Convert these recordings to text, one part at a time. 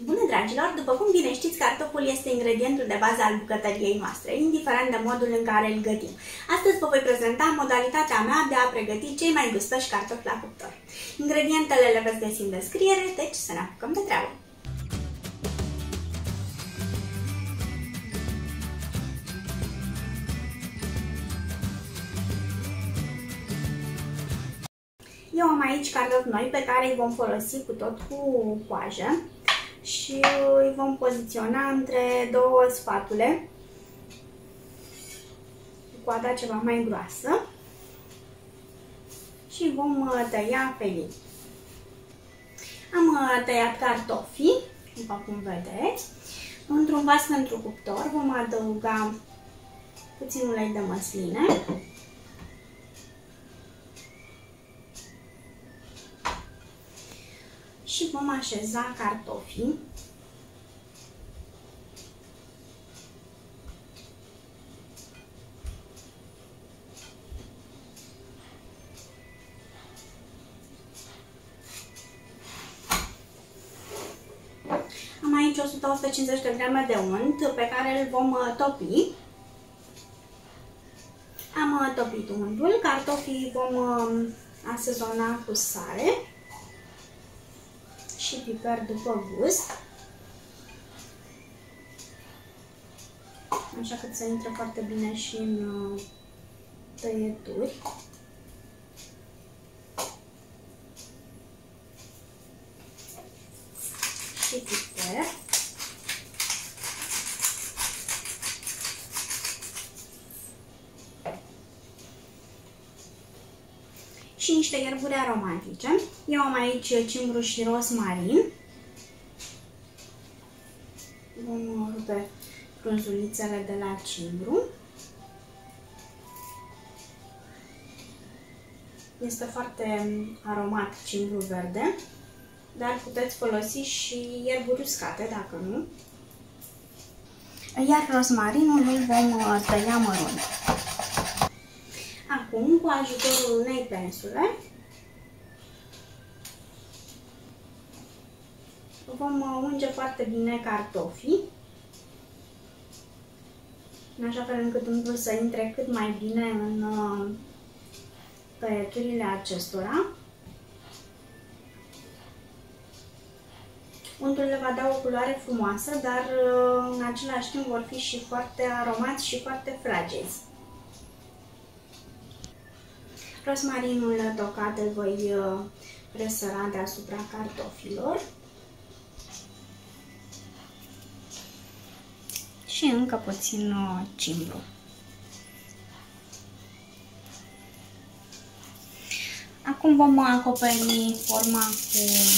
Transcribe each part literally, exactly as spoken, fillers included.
Bună, dragilor! După cum bine știți, cartoful este ingredientul de bază al bucătăriei noastre, indiferent de modul în care îl gătim. Astăzi vă voi prezenta modalitatea mea de a pregăti cei mai gustoși cartofi la cuptor. Ingredientele le veți găsi în descriere, deci să ne apucăm de treabă! Eu am aici cartofi noi pe care îi vom folosi cu tot cu coajă și îi vom poziționa între două spatule cu coada ceva mai groasă și vom tăia felii. Am tăiat cartofii, după cum vedeți. Într-un vas pentru cuptor vom adăuga puțin ulei de măsline. Și vom așeza cartofii. Am aici o sută - o sută cincizeci de grame de unt pe care îl vom topi. Am topit untul, cartofii vom asezona cu sare și piper după gust, așa cât să intre foarte bine și în tăieturi. Și piper. Și niște ierburi aromatice. Eu am aici cimbru și rosmarin. Vom rupe frunzulițele de la cimbru. Este foarte aromat cimbru verde, dar puteți folosi și ierburi uscate dacă nu. Iar rosmarinul îl vom tăia mărunt. Acum, cu ajutorul unei pensule, vom unge foarte bine cartofii, în așa fel încât untul să intre cât mai bine în tăieturile acestora. Untul le va da o culoare frumoasă, dar în același timp vor fi și foarte aromați și foarte fragezi. Rosmarinul tocat îl voi presăra deasupra cartofilor și încă puțin cimbru. Acum vom acoperi forma cu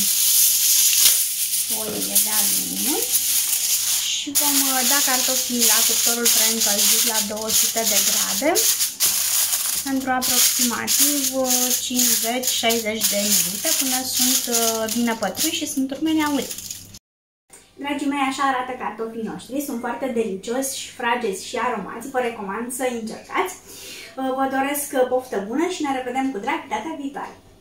folie de aluminiu și vom da cartofii la cuptorul preîncălzit la două sute de grade pentru aproximativ cincizeci - șaizeci de minute până sunt bine pătruși și sunt urmeni auzi. Dragii mei, așa arată cartofii noștri, sunt foarte delicioși, fragezi și aromați, vă recomand să încercați. Vă doresc poftă bună și ne revedem cu drag data viitoare!